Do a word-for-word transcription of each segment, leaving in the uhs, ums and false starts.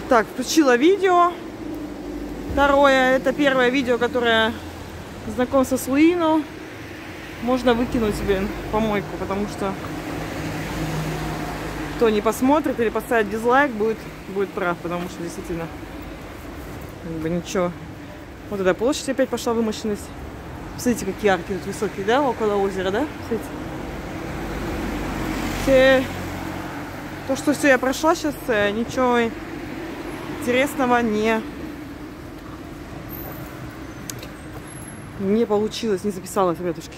Так, включила видео. Второе, это первое видео, которое знакомство с Луино. Можно выкинуть себе в помойку, потому что кто не посмотрит или поставит дизлайк, будет, будет прав, потому что действительно как бы ничего. Вот эта площадь опять пошла вымощенность. Смотрите, какие арки тут высокие, да, около озера, да? Смотрите. Все... То, что все я прошла сейчас, ничего интересного не, не получилось, не записалась, ребятушки.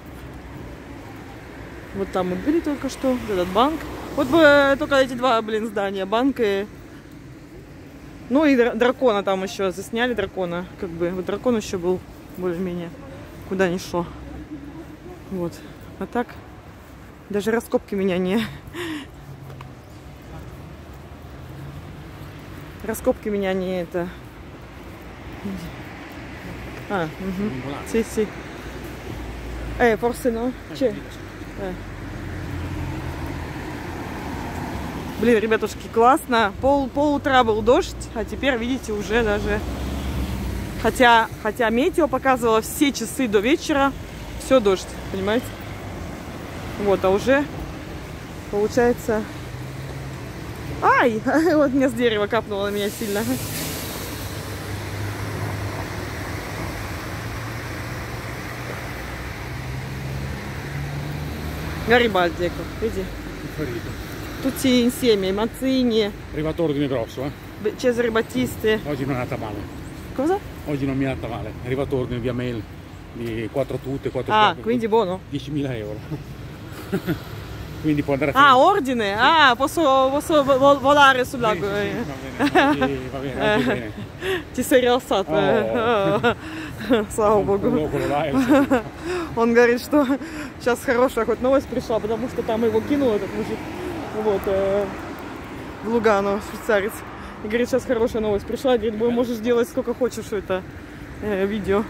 Вот там мы были только что, этот банк. Вот бы только эти два, блин, здания, банк и... Ну и дракона там еще, засняли дракона, как бы. Вот дракон еще был более-менее, куда ни шло. Вот. А так, даже раскопки меня не... Раскопки меня не это... А, угу. Си, си. Э, forse no? Че? Э. Блин, ребятушки, классно. Пол, пол утра был дождь, а теперь, видите, уже даже... Хотя, хотя метео показывало все часы до вечера, все дождь, понимаете? Вот, а уже получается... Ай! Вот меня с дерева капнуло на меня сильно. Garibaldi, ecco, vedi? Tutti insieme, Mazzini. Arrivato ordine grosso, eh? Cesare Battisti. Oggi non è andata male. Cosa? Oggi non mi è andata male. È arrivato ordine via mail di quattro tutte, quattro Ah, tutte, quindi buono. diecimila euro. Quindi può andare a Ah, ordine? Ah, posso, posso vo volare sul lago. Sì, sì, sì, va bene, oggi, va bene, oggi bene. Ti sei rialzato. Oh. Слава богу. Он говорит, что сейчас хорошая хоть новость пришла, потому что там его кинул этот мужик. Вот, э, в Лугано, швейцарец. И говорит, сейчас хорошая новость пришла. Говорит, можешь делать сколько хочешь это э, видео.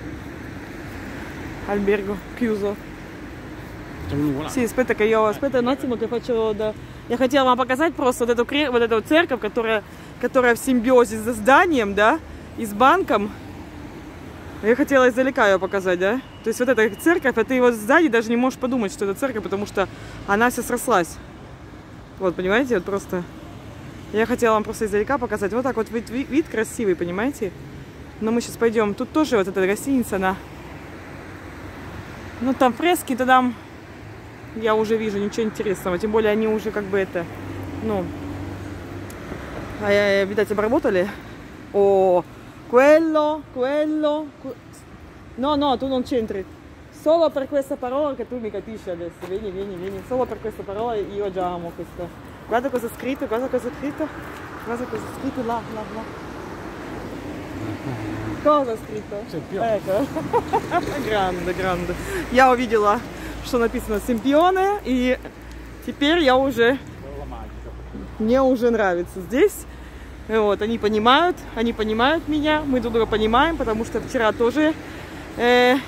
Альберго, Кьюзо. Sì, aspetta che io, aspetta un attimo che faccio da... Я хотела вам показать просто вот эту, вот эту церковь, которая, которая в симбиозе с зданием, да, и с банком. Я хотела издалека ее показать, да. То есть вот эта церковь, а ты вот сзади даже не можешь подумать, что это церковь, потому что она вся срослась. Вот, понимаете, вот просто... Я хотела вам просто издалека показать. Вот так вот вид, вид, вид красивый, понимаете. Но мы сейчас пойдем. Тут тоже вот эта гостиница, она... Ну, там фрески, то там... Я уже вижу ничего интересного. Тем более они уже как бы это... Ну... А я, видать, обработали. О, quello, quello... No, no, tu non c'entri. Solo per questa parola che tu mi capisci adesso. Vieni, vieni, vieni. Solo per questa parola io già amo questa. Guarda cosa è scritto, guarda cosa è scritto. Guarda cosa è scritto là, là, là. Cosa è scritto? Ecco. Grande, grande. Я увидела, что написано Семпионе, и теперь я уже... Мне уже нравится здесь. Вот, они понимают, они понимают меня, мы друг друга понимаем, потому что вчера тоже... Э,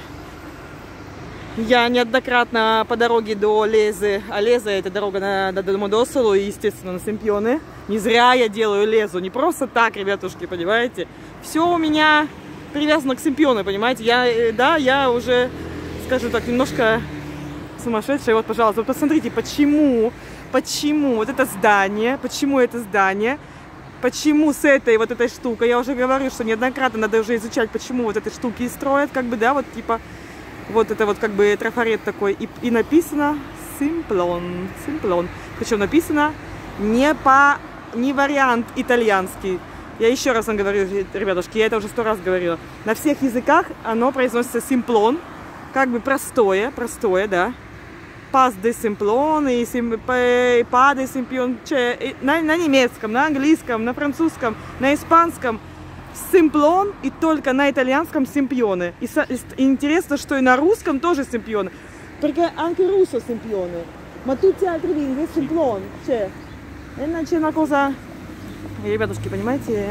я неоднократно по дороге до Лезы, а Леза это дорога на, на Домодосолу и, естественно, на Семпионе. Не зря я делаю Лезу, не просто так, ребятушки, понимаете. Все у меня привязано к Семпионе, понимаете. Я, да, я уже, скажем так, немножко сумасшедшая. Вот, пожалуйста, вот посмотрите, почему, почему вот это здание, почему это здание, почему с этой вот этой штукой. Я уже говорю, что неоднократно надо уже изучать, почему вот этой штуки строят, как бы, да, вот типа... Вот это вот как бы трафарет такой. И, и написано Simplon. Simplon. Причем написано не по не вариант итальянский. Я еще раз вам говорю, ребятушки, я это уже сто раз говорила. На всех языках оно произносится Simplon. Как бы простое, простое, да. Pas de Simplon и Pas de Simplon. На, на немецком, на английском, на французском, на испанском. Simplon и только на итальянском Sempione. И, и интересно, что и на русском тоже Sempione. Perché anche russo Sempione. Ma tutti altri lingue Simplon. C'è. C'è una cosa... Ребятушки, понимаете?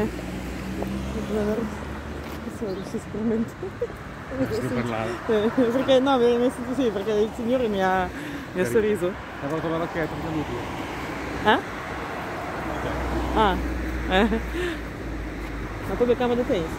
Perché no, mi ha messo così, perché il signore mi ha, mi ha sorriso. Ha fatto la racchetta, Eh? Ah. Ma poi campo da tennis.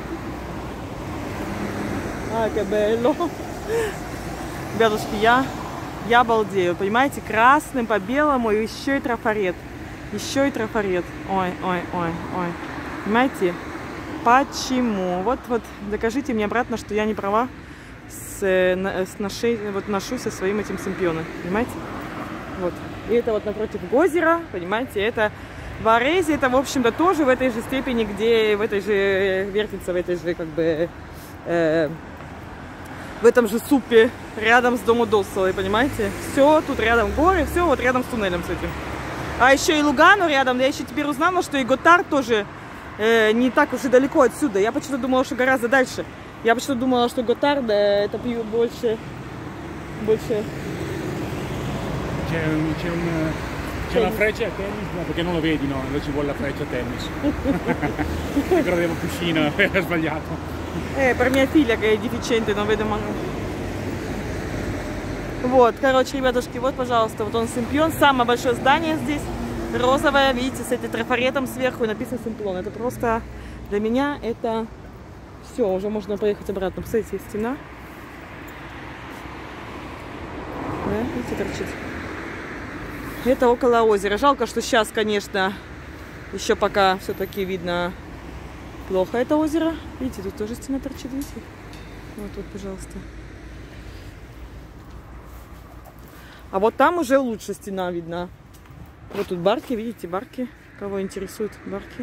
Ah, che bello. Ребятушки, я, я обалдею. Понимаете, красным по белому и еще и трафарет. Еще и трафарет. Ой, ой, ой, ой. Понимаете? Почему? Вот, вот, докажите мне обратно, что я не права с, с ношей, вот ношусь со своим этим Семпионе. Понимаете? Вот. И это вот напротив Гозера, понимаете, это Варезе, это, в общем-то, тоже в этой же степени, где в этой же вертится, в этой же, как бы, э, в этом же супе, рядом с домом Доссолой, понимаете? Все тут рядом горы, все вот рядом с туннелем с этим. А еще и Лугану рядом, я еще теперь узнала, что и Готард тоже э, не так уж и далеко отсюда. Я почему-то думала, что гораздо дальше. Я почему-то думала, что Готард это больше, больше... C'è un, c'è un, c'è una freccia a tennis, no, perché non lo vedi, no? Allora ci vuole la freccia a tennis. Io credevo piscina, ho sbagliato. Eh, per mia figlia che è deficiente, non vedo manco. Вот, короче, ребятушки, вот, пожалуйста, вот он Семпион, самое большое здание здесь, розовое, видите, с этим трафаретом сверху, и написано Семпион. Это просто, для меня, это все, уже можно поехать обратно. Посмотрите, есть стена. Да, видите, торчит. Это около озера. Жалко, что сейчас, конечно, еще пока все-таки видно плохо это озеро. Видите, тут тоже стена торчит, видите? Вот тут, пожалуйста. А вот там уже лучше стена видна. Вот тут барки, видите, барки. Кого интересуют барки?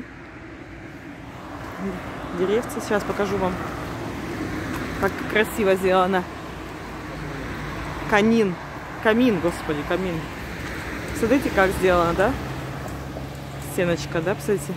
Деревца. Сейчас покажу вам, как красиво сделано. Камин. Камин, господи, камин. Смотрите, как сделано, да? Стеночка, да, посмотрите.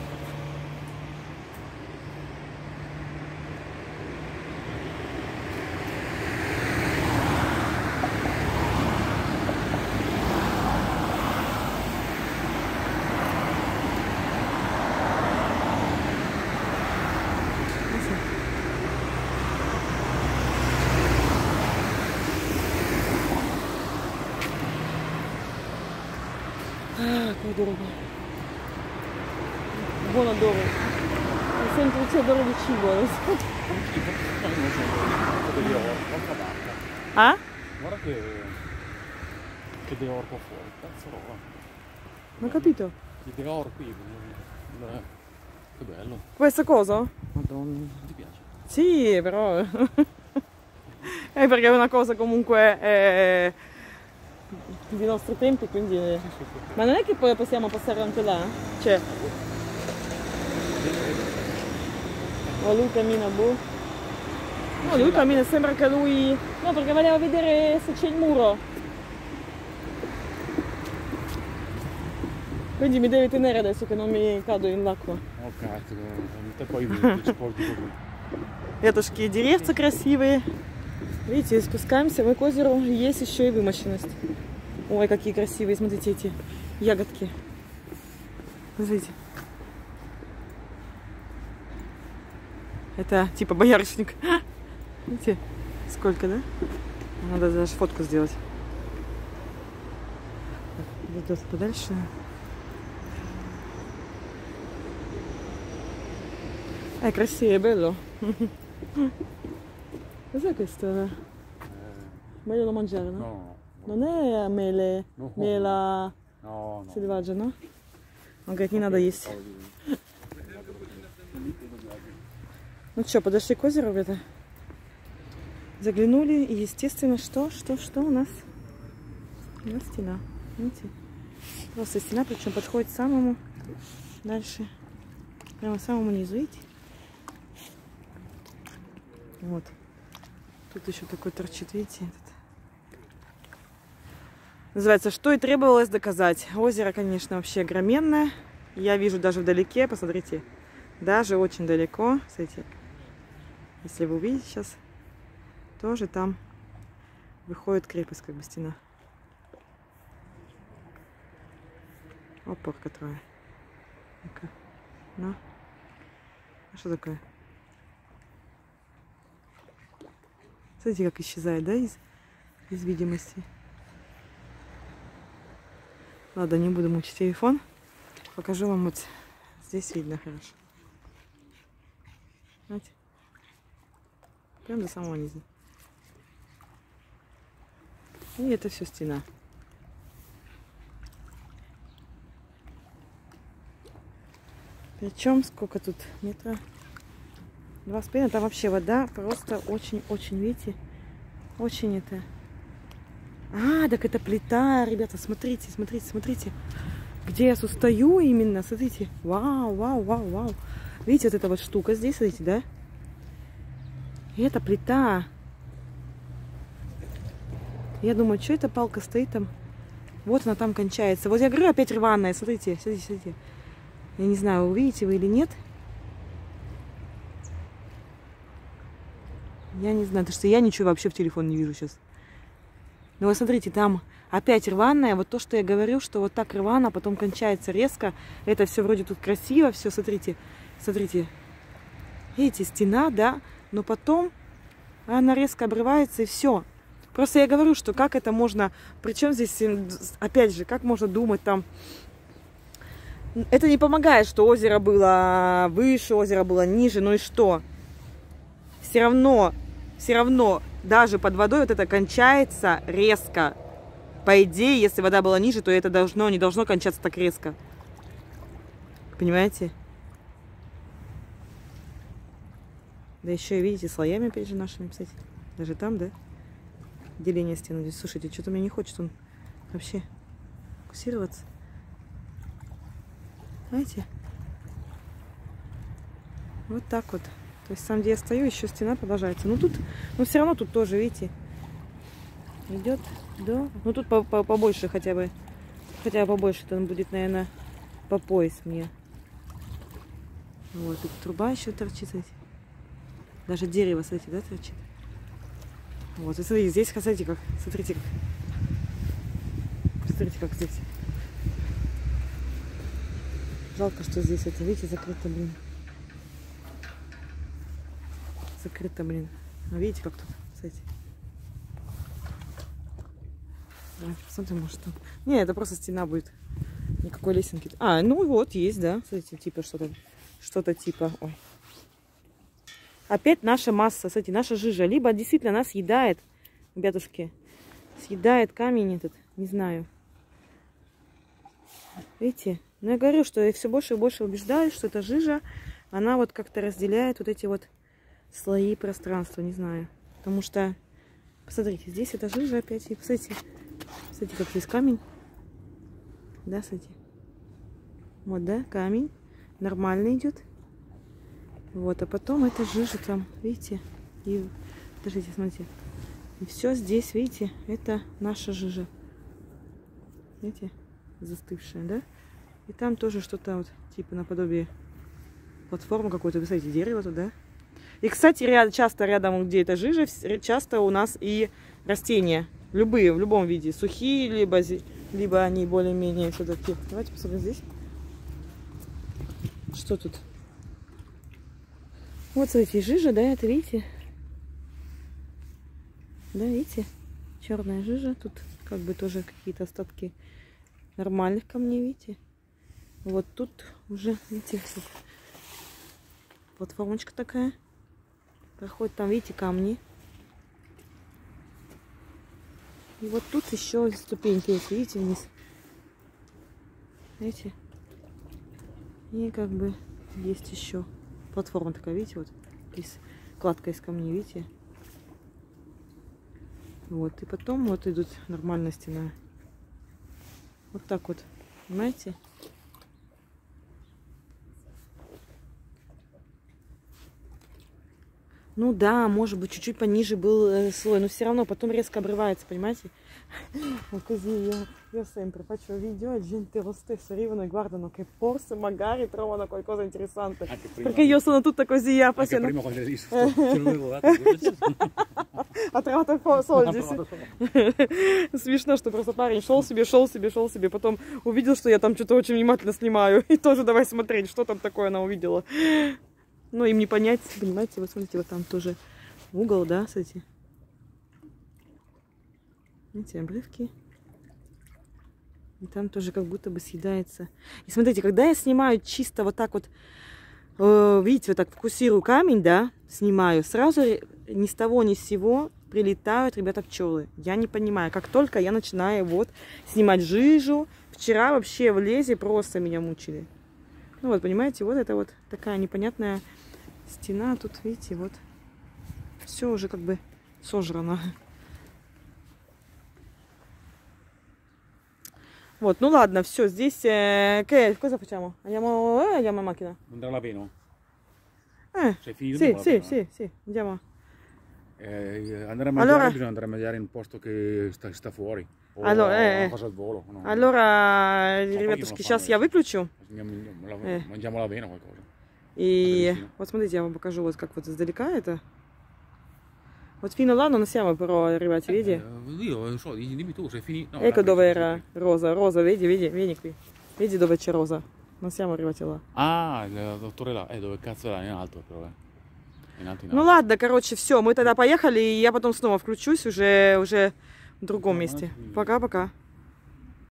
Ah, come dove? Buono dove? Mi sento che c'è odore di cibo adesso. Ah? Guarda che, che deorco fuori, cazzo roba. Non ho capito. Il deor qui, che bello. Questa cosa? Madonna. Ti piace? Sì, però... è perché è una cosa comunque... Eh... di nostri tempi, quindi sì, sì, sì. Ma non è che poi possiamo passare anche là? Cioè oh, lui cammina boh no, lui cammina, sembra che lui no, perché voleva vedere se c'è il muro, quindi mi deve tenere adesso che non mi cado in l'acqua. Oh cazzo, te poi ci porti così. Рядышки деревца красивые. Видите, спускаемся мы к озеру, есть еще и вымощенность. Ой, какие красивые, смотрите, эти ягодки. Смотрите. Это типа боярышник. Видите, сколько, да? Надо даже фотку сделать. Вот подальше. È красиво, è bello. Cos'è questo? Meglio da mangiare, no? No. Non è mele, No. mela No, no. selvaggia, no? Он говорит, не надо есть. Ну что, подошли к озеру, ребята. Заглянули, и естественно, что, что, что у нас? У нас стена, видите? Просто стена, причем подходит к самому дальше, прямо к самому низу, видите? Вот. Тут еще такой торчит, видите, этот. Называется «Что и требовалось доказать». Озеро, конечно, вообще огроменное. Я вижу даже вдалеке, посмотрите, даже очень далеко, кстати, если вы увидите сейчас, тоже там выходит крепость, как бы стена. Опор, которая. Ну, а что такое? Смотрите, как исчезает, да, из, из видимости. Ладно, не буду мучить телефон. Покажу вам вот Здесь видно хорошо. Знаете? Прям до самого низа. И это все стена. Причем сколько тут метра? Два с половиной. Там вообще вода просто очень-очень, видите, очень это. А, так это плита, ребята, смотрите, смотрите, смотрите. Где я тут стою именно, смотрите. Вау, вау, вау, вау. Видите, вот эта вот штука здесь, смотрите, да? И это плита. Я думаю, что эта палка стоит там? Вот она там кончается. Вот я говорю, опять рваная. Смотрите, смотрите, смотрите. Я не знаю, увидите вы или нет. Я не знаю, потому что я ничего вообще в телефон не вижу сейчас. Но вот смотрите, там опять рваная. Вот то, что я говорю, что вот так рвано, потом кончается резко. Это все вроде тут красиво, все, смотрите. Смотрите. Видите, стена, да? Но потом она резко обрывается и все. Просто я говорю, что как это можно, причем здесь, опять же, как можно думать там, это не помогает, что озеро было выше, озеро было ниже, ну и что? Все равно, все равно, даже под водой вот это кончается резко. По идее, если вода была ниже, то это должно, не должно кончаться так резко. Понимаете? Да еще и видите, слоями опять же нашими, кстати. Даже там, да? Деление стены здесь. Слушайте, что-то мне не хочет он вообще фокусироваться. Знаете? Вот так вот. То есть там, где я стою, еще стена продолжается. Ну тут, ну все равно тут тоже, видите, идет, да. Ну тут по -по побольше хотя бы, хотя бы побольше, то он будет, наверное, по пояс мне. Вот, тут труба еще торчит, смотрите. Даже дерево, смотрите, да, торчит. Вот, и смотрите, здесь, смотрите, как, смотрите, как, смотрите, как здесь. Жалко, что здесь это, видите, закрыто, блин. Закрыто, блин. А видите, как тут, смотрите. Давайте посмотрим, может там. Не, это просто стена будет. Никакой лесенки. А, ну вот, есть, да. Смотрите, типа что-то, что-то типа. Ой. Опять наша масса, кстати, наша жижа. Либо действительно нас съедает, ребятушки, съедает камень этот, не знаю. Видите? Но я говорю, что я все больше и больше убеждаюсь, что эта жижа, она вот как-то разделяет вот эти вот слои пространства, не знаю. Потому что, посмотрите, здесь эта жижа опять, и посмотрите, посмотрите, как здесь камень. Да, смотрите. Вот, да, камень. Нормально идет. Вот, а потом это жижа там, видите? И, подождите, смотрите. И все здесь, видите, это наша жижа. Видите? Застывшая, да? И там тоже что-то вот, типа наподобие платформы какой-то. Вы смотрите, дерево тут, да? И, кстати, ряд, часто рядом, где эта жижа, часто у нас и растения. Любые, в любом виде. Сухие, либо, либо они более-менее все-таки. Давайте посмотрим здесь. Что тут? Вот, смотрите, жижа, да, это видите? Да, видите? Черная жижа. Тут как бы тоже какие-то остатки нормальных камней, видите? Вот тут уже, видите, платформочка такая. Проходит там, видите, камни. И вот тут еще ступеньки есть, видите, вниз. Видите? И как бы есть еще платформа такая, видите, вот из кладка из камней, видите? Вот, и потом вот идут нормальная стена. Вот так вот, понимаете? Ну да, может быть, чуть-чуть пониже был э, слой, но все равно потом резко обрывается, понимаете? Così io, io sempre faccio video e gente lo stesso arrivano e guardano che forse magari trovano qualcosa interessante. Perché io sono tutta così appassionata. Prima quando hai А trovato soldi. Смешно, что просто парень шел себе, шел себе, шел себе, потом увидел, что я там что-то очень внимательно снимаю, и тоже давай смотреть, что там такое она увидела. Ну, им не понять, понимаете, вот смотрите, вот там тоже угол, да, кстати. Видите, обрывки. И там тоже как будто бы съедается. И смотрите, когда я снимаю чисто вот так вот, э, видите, вот так фокусирую камень, да, снимаю, сразу ни с того ни с сего прилетают, ребята, пчелы. Я не понимаю, как только я начинаю вот снимать жижу. Вчера вообще в лезе просто меня мучили. Ну вот, понимаете, вот это вот такая непонятная стена. Тут, видите, вот все уже как бы сожрано. Вот, ну ладно, все, здесь... Eh, che, cosa facciamo? Andiamo, eh, andiamo in macchina? Andrà la Veno? Eh, Sei finito? sì, La sì, Veno, sì, eh? sì, andiamo. Eh, andare a mangiare, Allora- bisogna andare a mangiare in un posto che sta, sta fuori. O Allora, eh, una eh. cosa al volo. No? Allora, poi ребятушки, io сейчас non я fanno выключу. Andiamo, la- Eh. Mangiamo la Veno qualcosa. И Adesso. вот смотрите, я вам покажу, вот как вот издалека это. Вот fino là non siamo però arrivati, vedi? Eh, io non so, dimmi tu, sei finito. No, Ecco là, dove qui, era qui. Rosa, Rosa, vedi, vedi, vieni qui. Vedi dove c'è Rosa. Non siamo arrivati là. Ah, il dottore là. Eh, dove cazzo era? In alto però, eh. In alto, in Ну alto. ладно, короче, все, мы тогда поехали, и я потом снова включусь уже, уже в другом месте. Пока-пока.